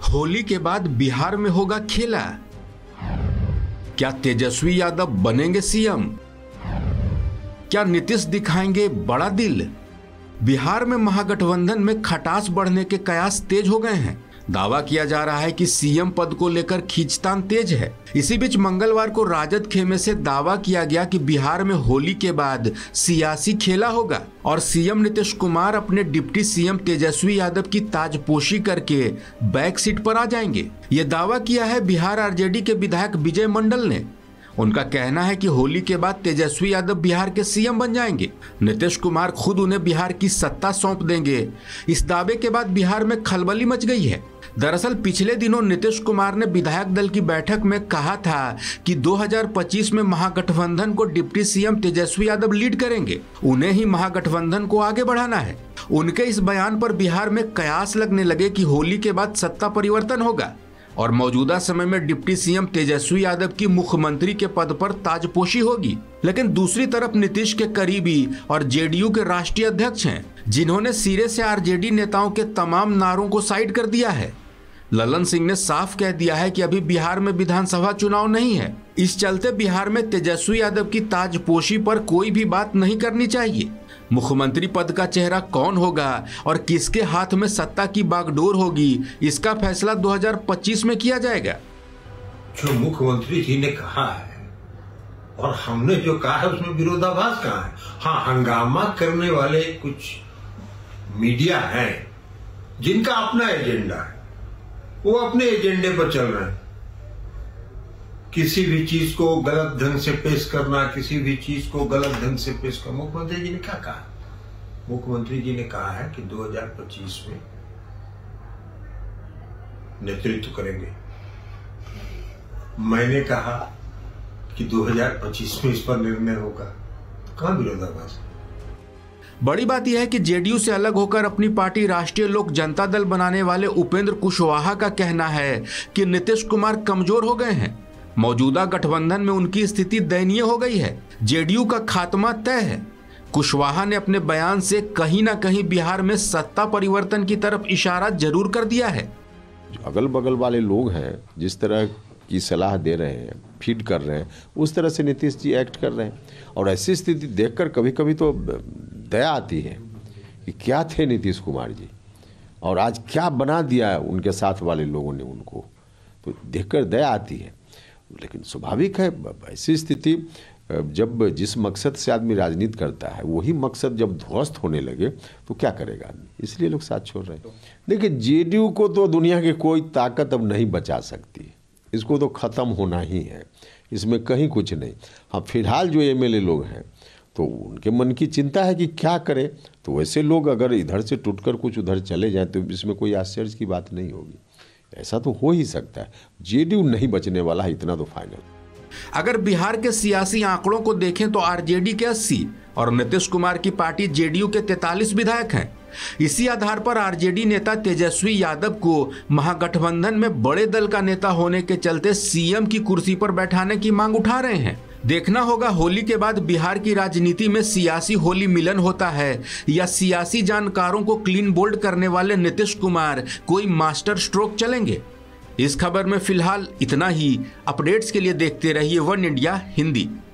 होली के बाद बिहार में होगा खेला। क्या तेजस्वी यादव बनेंगे सीएम? क्या नीतीश दिखाएंगे बड़ा दिल? बिहार में महागठबंधन में खटास बढ़ने के कयास तेज हो गए हैं। दावा किया जा रहा है कि सीएम पद को लेकर खींचतान तेज है। इसी बीच मंगलवार को राजद खेमे से दावा किया गया कि बिहार में होली के बाद सियासी खेला होगा और सीएम नीतीश कुमार अपने डिप्टी सीएम तेजस्वी यादव की ताजपोशी करके बैक सीट पर आ जाएंगे। ये दावा किया है बिहार आरजेडी के विधायक विजय मंडल ने। उनका कहना है कि होली के बाद तेजस्वी यादव बिहार के सीएम बन जाएंगे। नीतीश कुमार खुद उन्हें बिहार की सत्ता सौंप देंगे। इस दावे के बाद बिहार में खलबली मच गई है। दरअसल पिछले दिनों नीतीश कुमार ने विधायक दल की बैठक में कहा था कि 2025 में महागठबंधन को deputy CM Tejashwi Yadav lead करेंगे। उन्हें ही महागठबंधन को आगे बढ़ाना है। उनके इस बयान पर बिहार में कयास लगने लगे कि होली के बाद सत्ता परिवर्तन होगा और मौजूदा समय में डिप्टी सीएम तेजस्वी यादव की मुख्यमंत्री के पद पर ताजपोशी होगी। लेकिन दूसरी तरफ नीतीश के करीबी और जेडीयू के राष्ट्रीय अध्यक्ष हैं, जिन्होंने सिरे से आरजेडी नेताओं के तमाम नारों को साइड कर दिया है। ललन सिंह ने साफ कह दिया है कि अभी बिहार में विधानसभा चुनाव नहीं है। इस चलते बिहार में तेजस्वी यादव की ताजपोशी पर कोई भी बात नहीं करनी चाहिए। मुख्यमंत्री पद का चेहरा कौन होगा और किसके हाथ में सत्ता की बागडोर होगी, इसका फैसला 2025 में किया जाएगा। जो मुख्यमंत्री जी ने कहा है और हमने जो कहा है उसमें विरोधाभास कहाँ है? हाँ, हंगामा करने वाले कुछ मीडिया हैं जिनका अपना एजेंडा है, वो अपने एजेंडे पर चल रहे हैं। किसी भी चीज को गलत ढंग से पेश करना, किसी भी चीज को गलत ढंग से पेश करना। मुख्यमंत्री जी ने क्या कहा? मुख्यमंत्री जी ने कहा है कि 2025 में नेतृत्व करेंगे। मैंने कहा कि 2025 में इस पर निर्णय होगा। तो कहां विरोधाभास? बड़ी बात यह है कि जेडीयू से अलग होकर अपनी पार्टी राष्ट्रीय लोक जनता दल बनाने वाले उपेंद्र कुशवाहा का कहना है कि नीतीश कुमार कमजोर हो गए हैं। मौजूदा गठबंधन में उनकी स्थिति दयनीय हो गई है। जेडीयू का खात्मा तय है। कुशवाहा ने अपने बयान से कहीं ना कहीं बिहार में सत्ता परिवर्तन की तरफ इशारा जरूर कर दिया है। जो अगल बगल वाले लोग हैं, जिस तरह की सलाह दे रहे हैं, फीड कर रहे हैं, उस तरह से नीतीश जी एक्ट कर रहे हैं। और ऐसी स्थिति देखकर कभी कभी तो दया आती है कि क्या थे नीतीश कुमार जी और आज क्या बना दिया है उनके साथ वाले लोगों ने उनको, तो देखकर दया आती है। लेकिन स्वाभाविक है, ऐसी स्थिति जब जिस मकसद से आदमी राजनीति करता है वही मकसद जब ध्वस्त होने लगे तो क्या करेगा आदमी, इसलिए लोग साथ छोड़ रहे हैं। देखिए, जेडीयू को तो दुनिया की कोई ताकत अब नहीं बचा सकती। इसको तो ख़त्म होना ही है, इसमें कहीं कुछ नहीं। हाँ, फिलहाल जो एमएलए लोग हैं तो उनके मन की चिंता है कि क्या करें। तो वैसे लोग अगर इधर से टूटकर कुछ उधर चले जाएं तो इसमें कोई आश्चर्य की बात नहीं होगी। ऐसा तो हो ही सकता है। जेडीयू नहीं बचने वाला है, इतना तो फाइनल। अगर बिहार के सियासी आंकड़ों को देखें तो आरजेडी के 80 और नीतीश कुमार की पार्टी जेडीयू के 43 विधायक हैं। इसी आधार पर आरजेडी नेता तेजस्वी यादव को महागठबंधन में बड़े दल का नेता होने के चलते सीएम की कुर्सी पर बैठाने की मांग उठा रहे हैं। देखना होगा होली के बाद बिहार की राजनीति में सियासी होली मिलन होता है या सियासी जानकारों को क्लीन बोल्ड करने वाले नीतीश कुमार कोई मास्टर स्ट्रोक चलेंगे। इस खबर में फिलहाल इतना ही। अपडेट्स के लिए देखते रहिए वन इंडिया हिंदी।